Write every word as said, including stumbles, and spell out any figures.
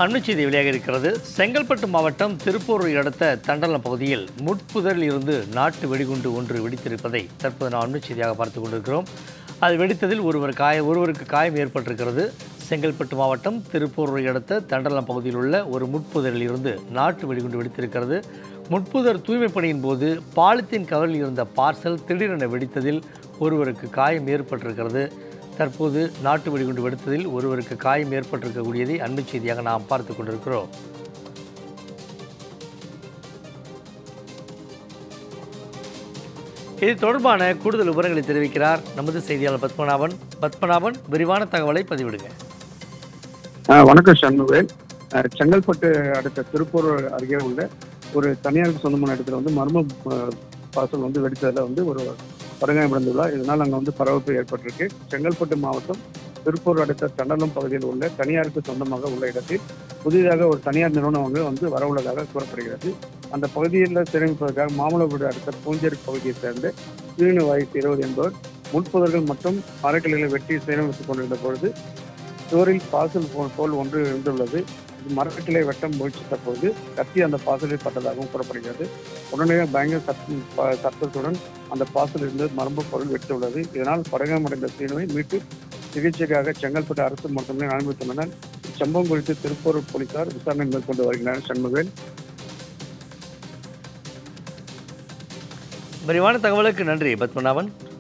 அண்மைச் செய்தி வெளியாக இருக்கிறது. செங்கல்பட்டு மாவட்டம் திருப்பூரை அடுத்த தண்டலம் பகுதியில் முட்புதரில் இருந்து நாட்டு வெடிகுண்டு ஒன்று வெடித்திருப்பதை தற்போது நாம் அண்மைச் செய்தியாக பார்த்துக் கொண்டிருக்கிறோம். அது வெடித்ததில் ஒருவர் காய ஒருவருக்கு காயம் ஏற்பட்டிருக்கிறது. செங்கல்பட்டு மாவட்டம் திருப்பூரை அடுத்த தண்டலம் பகுதியில் உள்ள ஒரு முட்புதரில் இருந்து நாட்டு வெடிகுண்டு வெடித்திருக்கிறது. முட்புதர் தூய்மை பணியின் போது பாலித்தீன் கவரில் இருந்த பார்சல் திடீரென வெடித்ததில் ஒருவருக்கு காயம் ஏற்பட்டிருக்கிறது. தற்போது நாட்டு வெடிகுண்டு வெடித்ததில் ஒருவருக்கு காயம் ஏற்பட்டிருக்கக்கூடியதை அண்மைச் செய்தியாக நாம் பார்த்துக் கொண்டிருக்கிறோம். இது தொடர்பான கூடுதல் விவரங்களை தெரிவிக்கிறார் நமது செய்தியாளர் பத்மநாபன். பத்மநாபன், விரிவான தகவலை பதிவிடுங்க. வணக்கம் சண்முகவேல். செங்கல்பட்டு அடுத்த திருப்பூர் அருகே உள்ள ஒரு தனியாருக்கு சொந்தமான இடத்துல வந்து மர்ம பார்சல் வந்து வெடித்ததில் வந்து ஒரு படுகாயம் அடைந்துள்ளார். இதனால் அங்கே வந்து பரபரப்பு ஏற்பட்டிருக்கு. செங்கல்பட்டு மாவட்டம் திருப்பூர் அடுத்த தண்டலம் பகுதியில் உள்ள தனியாருக்கு சொந்தமாக உள்ள இடத்தில் புதிதாக ஒரு தனியார் நிறுவனம் வந்து வந்து வரவுள்ளதாக கூறப்படுகிறது. அந்த பகுதியில் சேமிப்பதற்காக மாமல்லபுரம் அடுத்த பூஞ்சேரி பகுதியை சேர்ந்த சீனு வயசு இருபது என்பவர் முட்புதர்கள் மற்றும் மரக்கிளைகளை வெட்டி சேமித்துக் கொண்டிருந்த பொழுது சுவரில் பாசல் போல் ஒன்று இருந்துள்ளது. மரக்கிளை வெட்ட முயற்சித்த போது கத்தி அந்த பாசலில் பட்டதாகவும் கூறப்படுகிறது. உடனடியாக பயங்கர சத்த சத்தத்துடன் அந்த பாசலில் இருந்து மர்ம பொருள் வெட்டுள்ளது. இதனால் படுகாயமடைந்த சீனுவை மீட்டு சிகிச்சைக்காக செங்கல்பட்டு அரசு மருத்துவமனையில் அனுமதித்துள்ளனர். இச்சம்பவம் குறித்து திருப்பூர் போலீசார் விசாரணை மேற்கொண்டு வருகின்றனர். சண்முகவேல், விரிவான தகவலுக்கு நன்றி பத்மநாபன்.